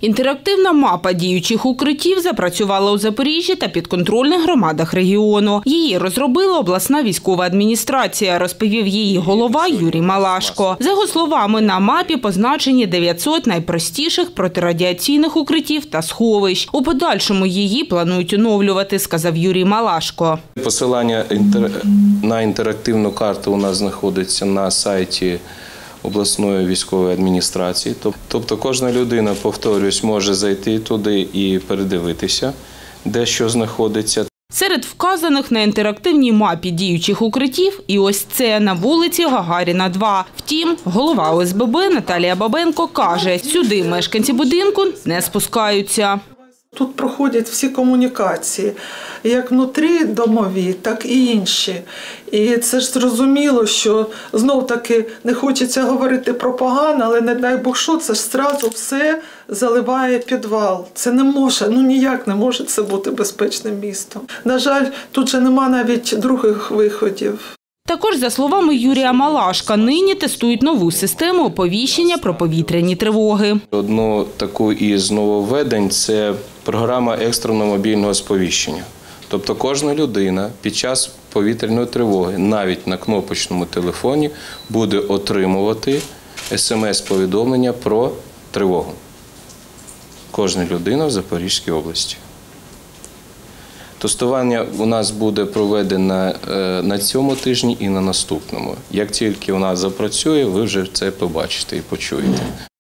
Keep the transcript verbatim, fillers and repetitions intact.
Інтерактивна мапа діючих укриттів запрацювала у Запоріжжі та підконтрольних громадах регіону. Її розробила обласна військова адміністрація, розповів її голова Юрій Малашко. За його словами, на мапі позначені дев'ятсот найпростіших протирадіаційних укриттів та сховищ. У подальшому її планують оновлювати, сказав Юрій Малашко. Посилання на інтерактивну карту у нас знаходиться на сайті обласної військової адміністрації. Тобто кожна людина, повторюсь, може зайти туди і передивитися, де що знаходиться. Серед вказаних на інтерактивній мапі діючих укриттів і ось це на вулиці Гагаріна, два. Втім, голова О С Б Б Наталія Бабенко каже, сюди мешканці будинку не спускаються. Тут проходять всі комунікації, як внутрі домові, так і інші. І це ж зрозуміло, що знов-таки не хочеться говорити про погане, але не дай Бог що, це ж зразу все заливає підвал. Це не може, ну ніяк не може це бути безпечним містом. На жаль, тут же нема навіть других виходів. Також, за словами Юрія Малашка, нині тестують нову систему оповіщення про повітряні тривоги. Одну таку із нововведень – це програма екстреного мобільного сповіщення. Тобто кожна людина під час повітряної тривоги, навіть на кнопочному телефоні, буде отримувати ес ем ес-повідомлення про тривогу. Кожна людина в Запорізькій області. Тестування у нас буде проведено на цьому тижні і на наступному. Як тільки у нас запрацює, ви вже це побачите і почуєте.